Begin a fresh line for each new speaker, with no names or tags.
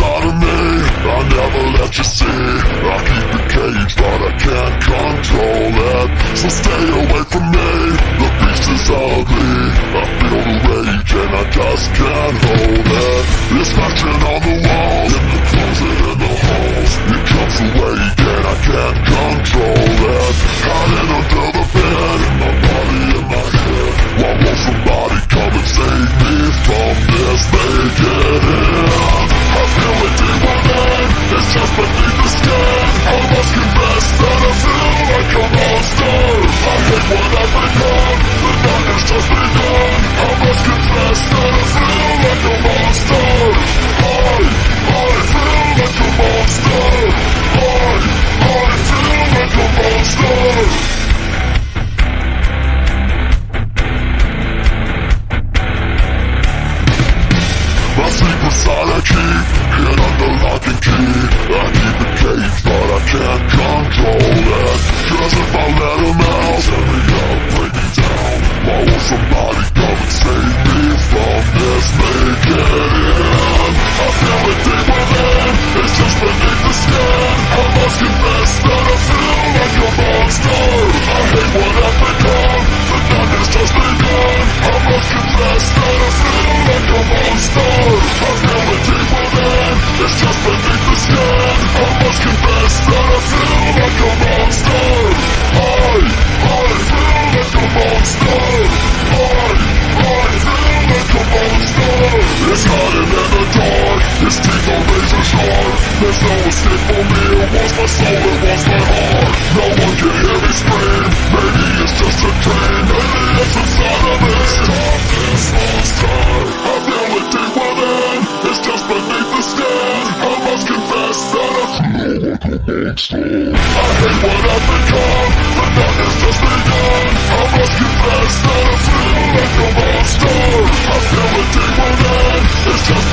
inside of me, I never let you see. I keep it caged, but I can't control it. So stay away from me, the beast is ugly. I feel the rage and I just can't hold it. It's scratching on the walls, in the closet, in the halls. It comes awake and I can't control it. Hiding under the bed, in my body, in my head. Why won't somebody come and save me from this? Make it in. I feel it deep within, it's just beneath the skin. I must confess that I feel like a monster. I hate what I've become, the night has just begun. I must confess that I feel like a monster. I feel like a monster. I feel like a monster. My secret side I keep hid under lock and key. I keep it caged, but I can't control it. Cause if I let him out, tear me up, break me down. Why won't somebody come and save me from this? Make it in. I feel it deep within, it's just beneath the skin. I must confess that I feel like a monster. I hate what I've become, the night has just begun. I must confess that I feel like a monster. I feel it deep within, it's just beneath the skin. I must confess that I feel like a monster. I feel like a monster. I feel like a monster. It's hiding in the dark, its teeth are razor sharp. There's no escape for me, it wants my soul, it wants my heart. No one can hear me scream, maybe it's just a dream. Maybe it's inside of me. Stop this monster. I feel it deep within, it's just beneath the skin. I must confess that I feel like a monster. I hate what I've become, the night has just begun. I must confess that I feel like a monster. I feel it deep within, it's just